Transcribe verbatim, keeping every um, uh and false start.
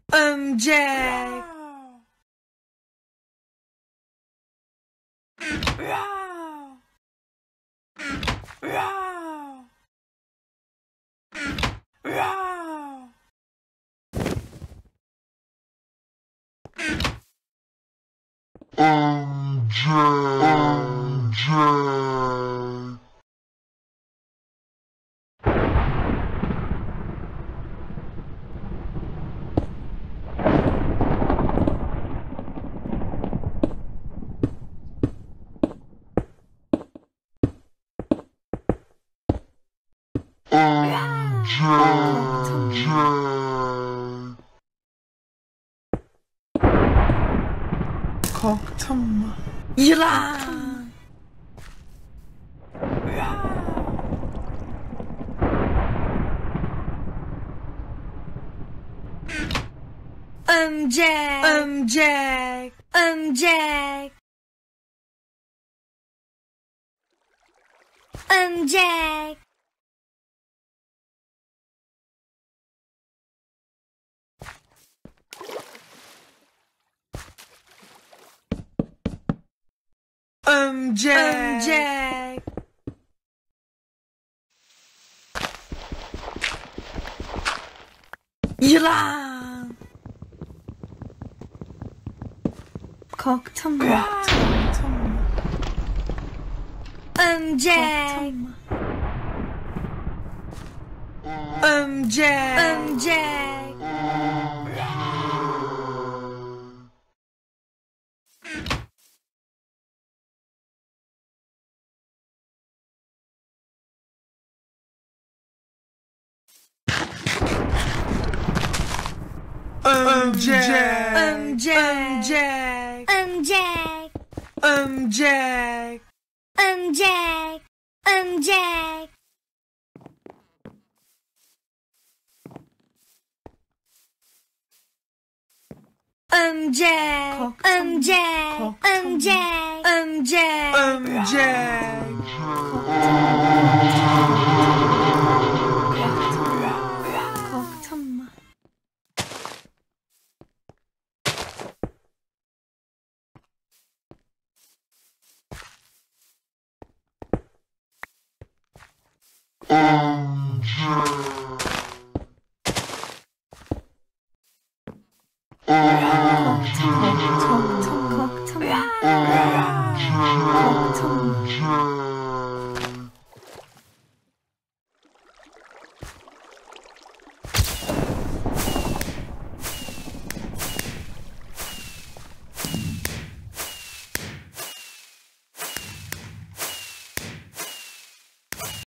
Örümcek. Korktun mu? Yılan. Örümcek. Örümcek. Örümcek. Örümcek. Örümcek. Örümcek. Yılan. Korktun mu? Korktun mu? Örümcek. Örümcek. Örümcek. Örümcek. Örümcek. Örümcek. Örümcek. Örümcek. Örümcek. Örümcek. Örümcek. Örümcek. Örümcek. Örümcek. Korktun mu? Korktun mu? Korktun mu? Korktun mu?